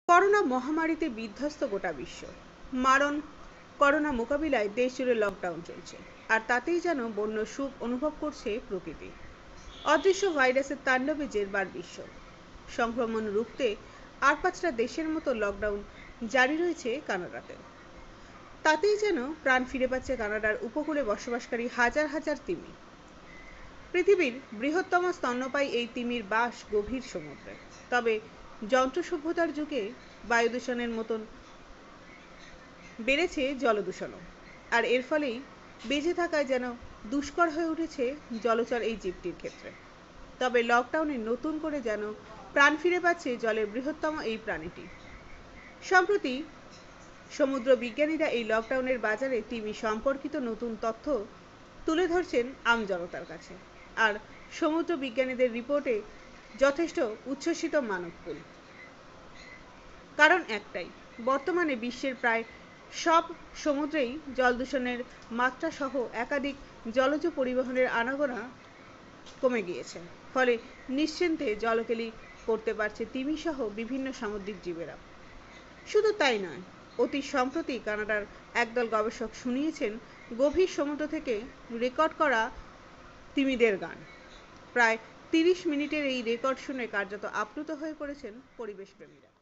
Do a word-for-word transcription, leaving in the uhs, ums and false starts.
Corona মহামারীতে বিধ্বস্ত গোটা বিশ্ব। মারণ করোনা মোকাবিলায় দেশ জুড়ে লকডাউন চলছে, আর তাতেই যেন বন্য সুখ অনুভব করছে প্রকৃতি। অদৃশ্য ভাইরাসের তাণ্ডবে জেরবার বিশ্ব। সংক্রমণ রুখতে আর পাঁচটা দেশের মতো লকডাউন জারি রয়েছে কানাডাতেও। তাতেই যেন প্রাণ ফিরে পাচ্ছে কানাডার উপকূলে বসবাসকারী হাজার হাজার তিমি। পৃথিবীর বৃহত্তম স্তন্যপায়ী এই তিমির বাস গভীর সমুদ্রে। তবে যন্ত্র সভ্যতার যুগে বায়ু দূষণের মতন বেড়েছে জলদূষণও, আর এর ফলেই বেঁচে থাকায় যেন দুষ্কর হয়ে উঠেছে জলচর এই জীবটির ক্ষেত্রে। তবে লকডাউনে নতুন করে যেন প্রাণ ফিরে পাচ্ছে জলের বৃহত্তম এই প্রাণীটি। সম্প্রতি সমুদ্র বিজ্ঞানীরা এই লকডাউনের বাজারে তিমি সম্পর্কিত নতুন তথ্য তুলে ধরছেন আমজনতার কাছে। আর সমুদ্র বিজ্ঞানীদের রিপোর্টে যথেষ্ট উচ্ছ্বসিত মানবকুল। কারণ একটাই, বর্তমানে বিশ্বের প্রায় সব সমুদ্রেই জল দূষণের মাত্রা সহ একাধিক জলজ পরিবহনের আনাগোনা কমে গিয়েছে। ফলে নিশ্চিন্তে জলকেলি করতে পারছে তিমি সহ বিভিন্ন সামুদ্রিক জীবেরা। শুধু তাই নয়, অতি সম্প্রতি কানাডার একদল গবেষক শুনিয়েছেন গভীর সমুদ্র থেকে রেকর্ড করা তিমিদের গান। প্রায় তিরিশ মিনিটের এই রেকর্ড শুনে কার্যত আপ্লুত হয়ে পড়েছেন পরিবেশপ্রেমীরা।